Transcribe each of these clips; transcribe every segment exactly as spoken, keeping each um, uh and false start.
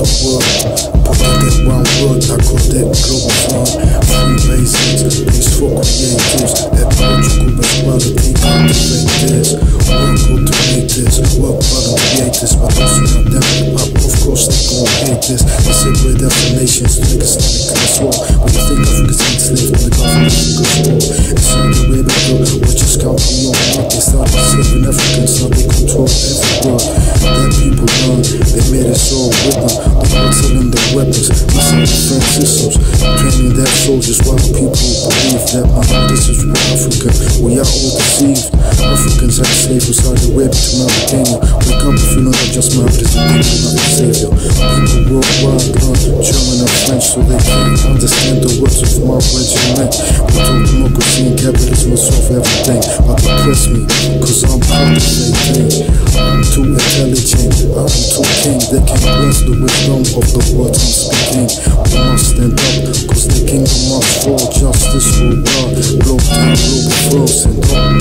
one world. Put that one word, I call that global fun. Free basics, peaceful creatives. That logical equality, cultivate this. Work out to make this, work hard to create this. But those who are down to pop, of course they gon' hate this. They separate definitions to make a Islamic class war. When you think Africa's enslaved to the government of the war. In Saudi Arabia, we're just counting on what they started enslaving Africans. Now they control every world. That people learn, they made us all with them. The world selling their weapons, we sell defense systems, training their soldiers while people believe that man, this is real Africa. We are all deceived. Africans are slaves from Saudi Arabia to Mauritania. Wake up if you know that just Muhammad is the people, not the savior. People worldwide learn German and French so they can't understand the words of my regiment. We talk democracy and capitalism will solve everything. But oppress me, cause I'm proud of their thing. I'm too intelligent, I'm too king. They can't grasp the wisdom of the words I'm speaking. We must stand up, cause the kingdom must fall. Justice will rise, blow down, blow froze and up.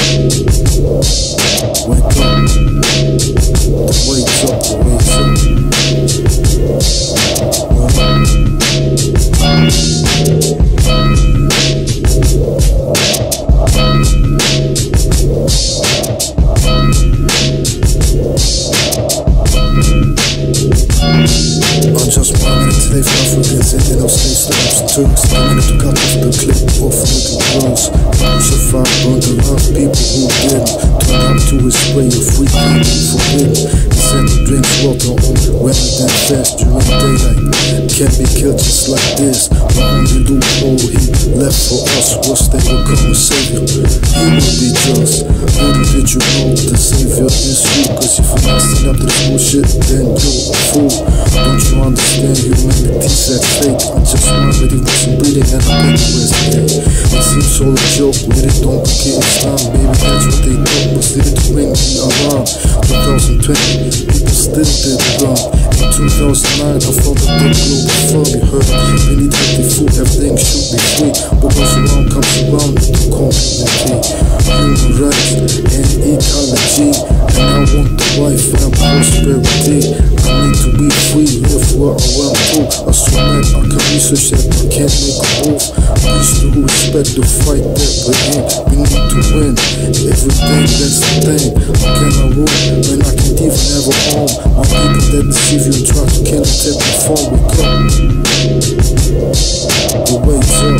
Wake up, the wake's up, the wake's up. Unjust mind enslaved Africans and in those slave slaves Turks coming to cut off the clip of little girls. Crucified, burned the love people who didn't turn up to his way of free people forbidden. He said he drinks water on weather than fast during daylight. Can't be killed just like this. The only loophole he left for us was they would come a savior. He will be just. Little did you know the savior is you. Cause if you're not stand up to this bullshit, then you're a fool. Don't you understand humanity's at fake? I just remember he wasn't breathing and I think he was dead. It seems all a joke, we really don't forget Islam. Baby, that's what they thought was there to bring me around. twenty twenty, people still did wrong. In two thousand nine, I felt the big global fun. We heard we need healthy food, everything should be free. But what's around comes around with the community. Human rights and ecology. And I want the wife and prosperity. I need to be free, live where I want to. I swear man, I can research that, I can't make a move. Peace to who respect the fight that we're in. We need to win, everything that's the thing. How can I rule when I can't even have a home? My people that deceive you and try to kill and take my phone. Wake up, the wake's up.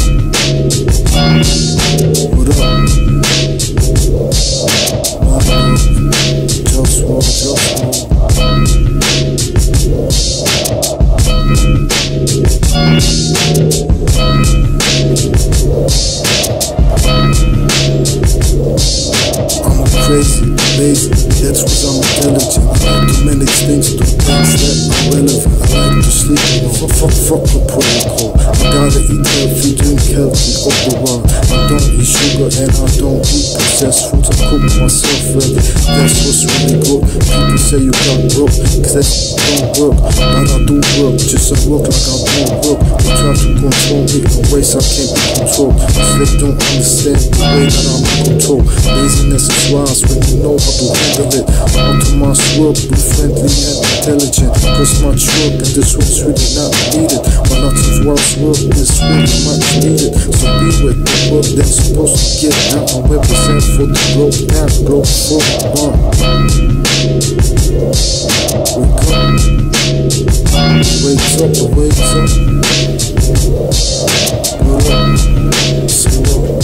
What up? My love, just walk, just walk. I'm crazy, lazy, that's cause I'm intelligent. I like to manage things, do things that are relevant. I like to sleep, fuck, fuck, fuck the protocol. I gotta eat healthy, drink healthy, all the while. I don't eat sugar and I don't eat processed foods. I cook myself early, that's what's really good. People say you got broke, cause that don't work. But I do work, just I work like I don't work. They try to control me in ways I can't be controlled. Cause they don't understand the way that I'm in control. Laziness is wise when you know how to handle it. I want to mass work, be friendly and intelligent. Cause much work and this work's really not needed. But lots of wise work is really much needed. So be with the work that's supposed to get down and represent for the growth and growth for the bar. Wake up, wakes up, the wakes up. Roll up, say what?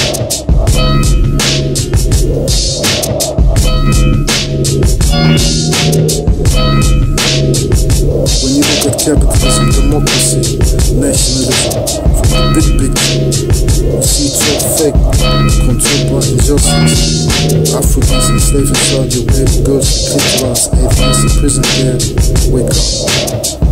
When you look at capitalism, democracy, nationalism, from the big picture, you see it's all fake, controlled by injustice. Africans enslaved in Saudi Arabia, girls with clitoris, atheists in prison there. Wake up.